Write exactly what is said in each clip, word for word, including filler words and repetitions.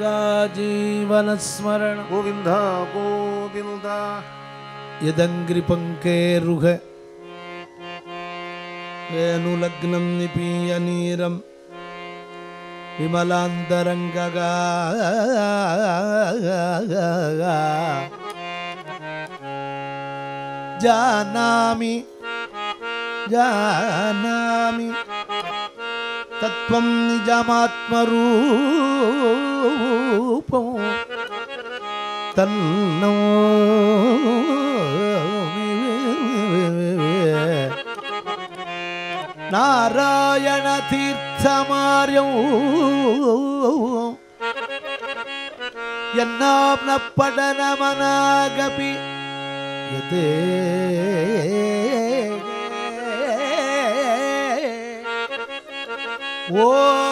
का जीवन स्मरण गोविंद गोविंद यदंग्रि पंकेरुह वेणुलग्नं निपीय नीरं विमलांतरंगगा जानामि जानामि तत्त्वं निजमात्मरूपं तन्नो नारायण तीर्थमार्यौ यन्नाम्न पडनमनागपि यते ओ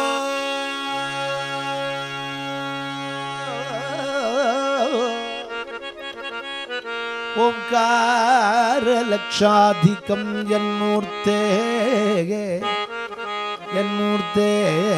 ओंकार लक्षाधिकं यन्मूर्ते यन्मूर्ते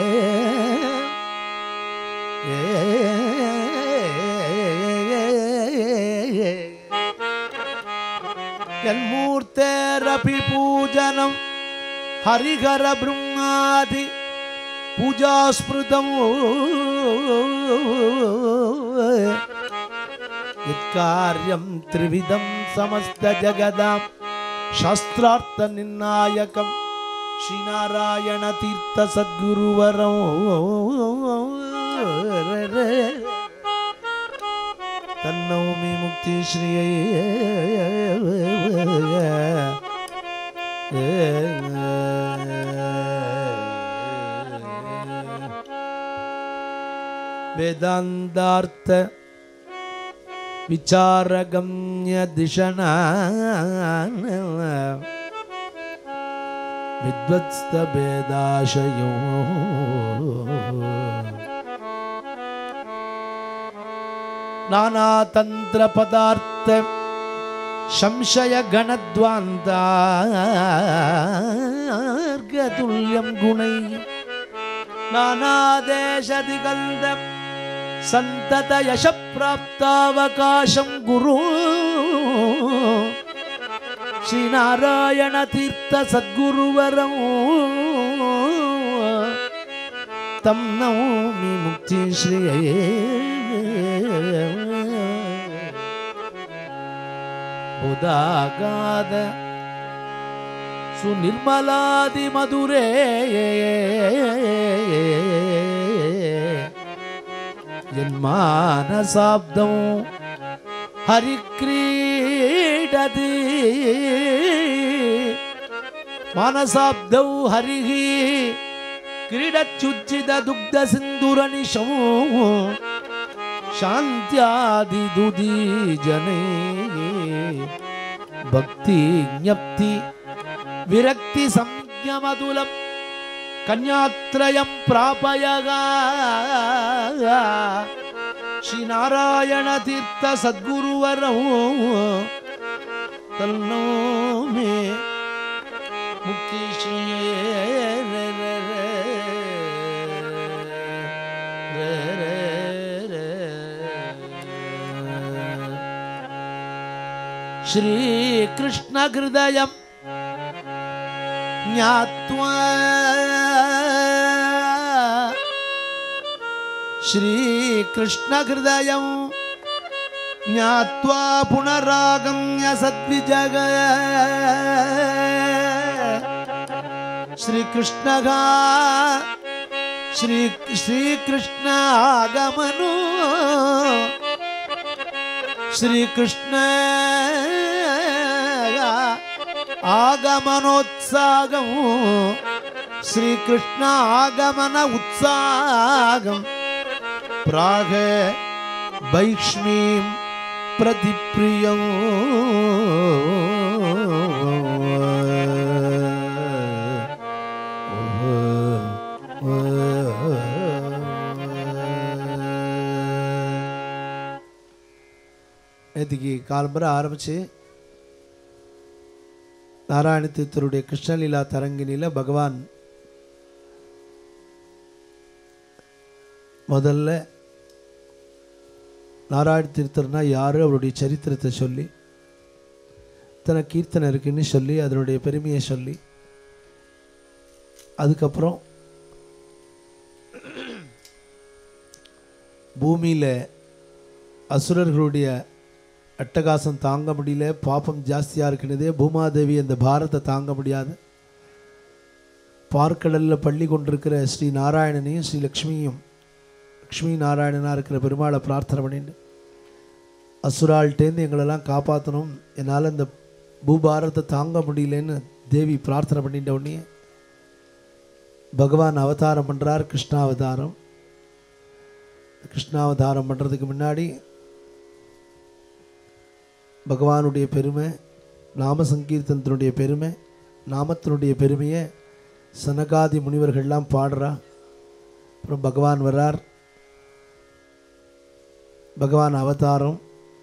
यन्मूर्तेरपि पूजनं हरिहर ब्रह्मादि पूजास्मृतं यत्कार्यं त्रिविधं समस्त जगदां शास्त्रार्थ निर्णायकं श्रीनारायण तीर्थ सद्गुरुवरं तन्नौमि मुक्तिश्रियै वेदान्तार्थ विचारगम्य दिशना विद्वत्स्त भेदाशयो नानातंत्र पदार्थ संशय गणद्वान्तार्गतुल्यं गुणै नानादेशदिगन्ध संतत यश प्राप्तावकाशं गुरु श्रीनारायण तीर्थ सद्गुरुवरं तं नौमि मुक्तिश्रिये उदागाद सुनिर्मलादि मधुरे जन्मानसाब्दं हरिक्रीडति मानसाब्दौ हरिः क्रीडच्युज्जित दुग्ध सिन्धुरनिशौ शान्त्यादिदुदी जने भक्ति ज्ञप्ति विरक्ति संज्ञमतुलं कन्यात्रयं प्रापयगा श्रीनारायण तीर्थ सद्गुरुवरं तन्नो मे मुक्तिश्रिये श्री कृष्ण हृदयं ज्ञात्वा श्री कृष्ण हृदयं ज्ञात्वा पुनरागम्य सद्विजग श्री कृष्णः श्री श्री कृष्ण आगमनो श्री कृष्ण आगमनोत्साहं श्री कृष्ण आगमन उत्साहं प्राग वैष्णीं प्रतिप्रियं நேற்றுக்கு காலம்பரை ஆரம்பிச்சு நாராயண தீர்த்தருடைய கிருஷ்ணலீலா தரங்கினில பகவான் முதல்ல நாராயண தீர்த்தர்னா யார், அவருடைய சரித்திரத்தை சொல்லி, இத்தனை கீர்த்தனை இருக்குன்னு சொல்லி அதனுடைய பெருமையை சொல்லி, அதுக்கப்புறம் பூமியில் அசுரர்களுடைய அட்டகாசம் தாங்க முடியல, பாப்பம் ஜாஸ்தியாக இருக்கிறதே, பூமாதேவி அந்த பாரத்தை தாங்க முடியாது, பார்க்கடலில் பள்ளி கொண்டிருக்கிற ஸ்ரீ நாராயணனையும் ஸ்ரீ லக்ஷ்மியும், லக்ஷ்மி நாராயணனாக இருக்கிற பெருமாளை பிரார்த்தனை பண்ணிட்டு, அசுரால்கிட்டேருந்து எங்களெல்லாம் காப்பாற்றணும், என்னால் இந்த பூபாரத்தை தாங்க முடியலன்னு தேவி பிரார்த்தனை பண்ணிட்ட உடனே பகவான் அவதாரம் பண்ணுறார், கிருஷ்ணாவதாரம். கிருஷ்ணாவதாரம் பண்ணுறதுக்கு முன்னாடி பகவானுடைய பெருமை, நாம சங்கீர்த்தனத்தினுடைய பெருமை, நாமத்தினுடைய பெருமையை சனகாதி முனிவர்கள்லாம் பாடுறா. அப்புறம் பகவான் வர்றார், பகவான் அவதாரம்.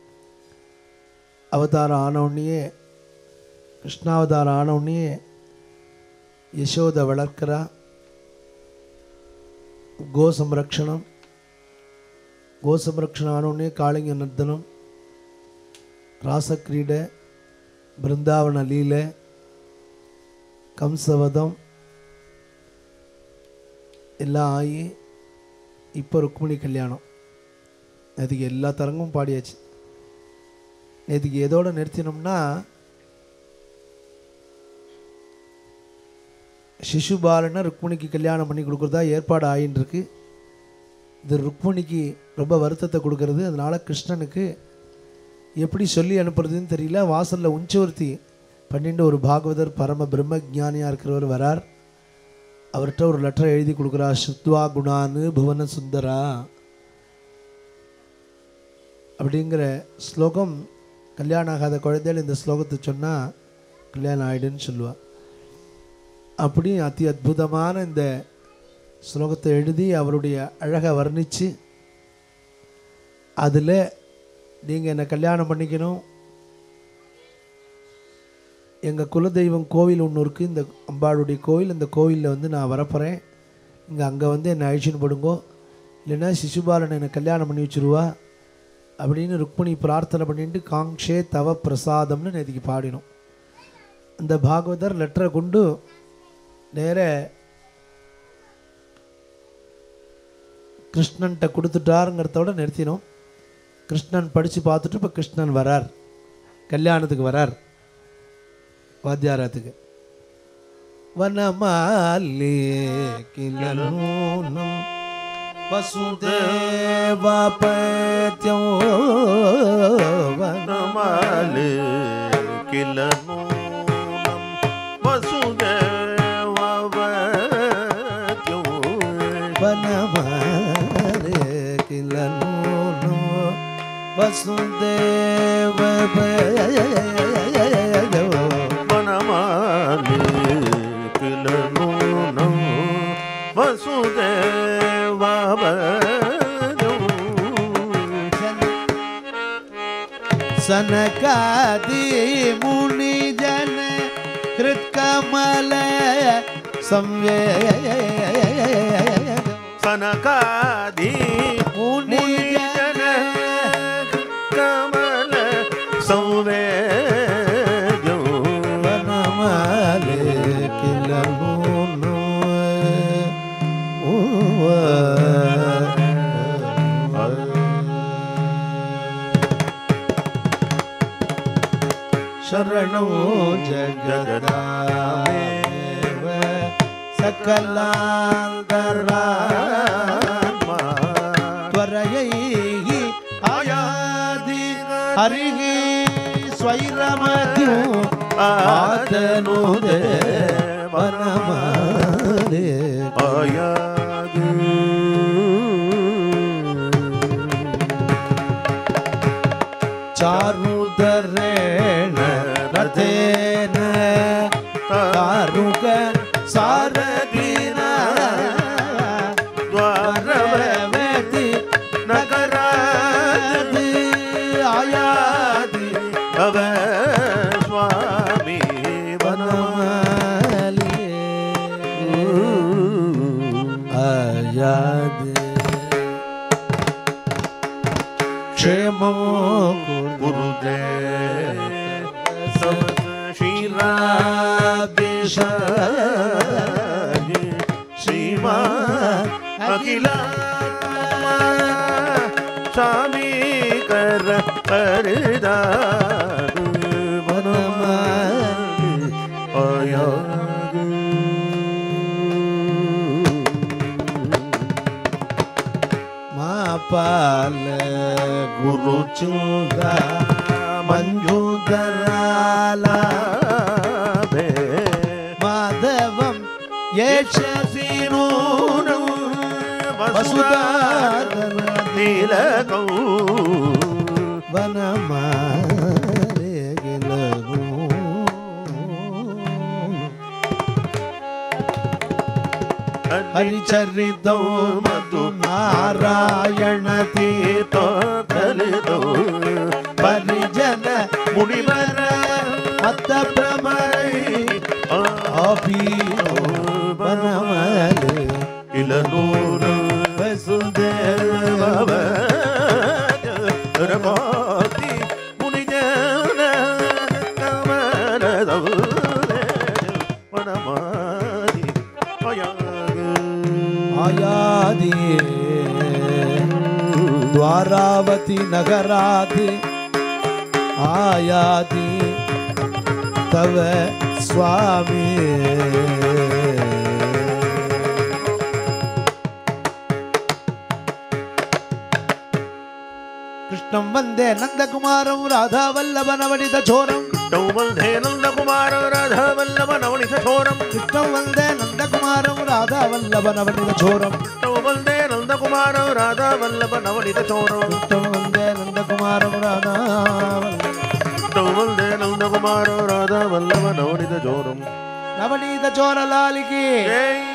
அவதாரம் ஆனவுடனே, கிருஷ்ணாவதாரம் ஆனவுடனே யசோதை வளர்க்கிறா. கோ சம்ரக்ஷணம், கோ சம்ரக்ஷணம் ஆனவுடனே காளிங்க நர்த்தனம், ராசக்கிரீடை, பிருந்தாவன லீலை, கம்சவதம் எல்லாம் ஆகி இப்போ ருக்மிணி கல்யாணம். நேற்றுக்கு எல்லா தரங்கும் பாடியாச்சு. நேற்றுக்கு எதோட நிறுத்தினோம்னா, சிசுபாலனை ருக்மிணிக்கு கல்யாணம் பண்ணி கொடுக்குறதா ஏற்பாடு ஆகின்னு இருக்கு. இது ருக்மிணிக்கு ரொம்ப வருத்தத்தை கொடுக்கறது. அதனால் கிருஷ்ணனுக்கு எப்படி சொல்லி அனுப்புறதுன்னு தெரியல. வாசலில் உஞ்சவர்த்தி பண்ணிட்டு ஒரு பாகவதர் பரம பிரம்ம ஜானியாக இருக்கிறவர் வரார். அவர்கிட்ட ஒரு லெட்டர் எழுதி கொடுக்குறா. ஸ்ருத்வா குணானு புவன சுந்தரா அப்படிங்கிற ஸ்லோகம், கல்யாணம் ஆகாத குழந்தைகள் இந்த ஸ்லோகத்தை சொன்னால் கல்யாணம் ஆகிடுன்னு சொல்லுவாள். அப்படி அதி அற்புதமான இந்த ஸ்லோகத்தை எழுதி அவருடைய அழகை வர்ணித்து, அதில் நீங்கள் என்னை கல்யாணம் பண்ணிக்கணும், எங்கள் குலதெய்வம் கோவில் ஒன்று இருக்குது, இந்த அம்பாளுடைய கோவில், இந்த கோவிலில் வந்து நான் வரப்போகிறேன், இங்கே அங்கே வந்து என்னை அழிச்சுன்னு போடுங்கோ, இல்லைன்னா சிசுபாலனை என்னை கல்யாணம் பண்ணி வச்சுருவா அப்படின்னு ருக்மிணி பிரார்த்தனை பண்ணிட்டு காங்ஷே தவ பிரசாதம்னு நேற்றுக்கு பாடினோம். அந்த பாகவதர் லெட்டரை கொண்டு நேர கிருஷ்ணன்கிட்ட கொடுத்துட்டாருங்கிறதோட நிறுத்தினோம். கிருஷ்ணன் படித்து பார்த்துட்டு இப்போ கிருஷ்ணன் வரார், கல்யாணத்துக்கு வரார் வாத்தியாரத்துக்கு. வனமாலே கிலனூனம் வசுதேவபத்யம், வனமாலே கிலனூனம் வசுதேவபத்யம், வனமாலே கிலனூனம் வசுதேவபத்யம், வனமாலே கிலனூனம் வசுதேவபத்யம், சனகாதி முனி ஜன கிருத்கமல சம்வேத, சனகாதி முனி ஜன கமல சம்வேத்யம், வனமாலே கிலனூனம் शरणो जगदामेव सकलान्तरात्मा त्वरयैः आयादि हरिः स्वैरमत्यो आतनुदे वनमाले आयादि चारुदरेण रथेन तारुक सारथिन द्वारवति नगरात् आयादि भव स्वामी वनमाली आयादि क्षेमो गुरुदेव श्रीरा श्रीमा अखिला स्वामी कर परदा आया पाल गुरु चूदा मंजूदराला माधवम येशसीनूनु वसुधाधन नीलकौ वनमाले गिलनु हरिचरितौ मधु नारायण तीर्थो कलितो परिजन मुनिवर मत प्रमय अभिनो बनमले इलनूर वसुदेव रमोति मुनिजन कमल वनमादि आयादि द्वारावती नगरादि आयादि तव स्वामी कृष्णं वंदे नंदकुमारं राधा वल्लभ नवनीत छोरं कृष्णं वंदे नंदकुमारं राधा वल्लभ नवनीत छोरं कृष्णं वंदे नंदकुमारं राधा वल्लभ नवनीत छोरं कृष्णं वंदे नंदकुमारं राधा वल्लभ नवनीत छोरं कृष्णं वंदे नंदकुमारं राधा कृष्णं वंदे नंदकुमारं राधा वल्लभ नवनीत छोरं नवनीत छोर लाल की जय।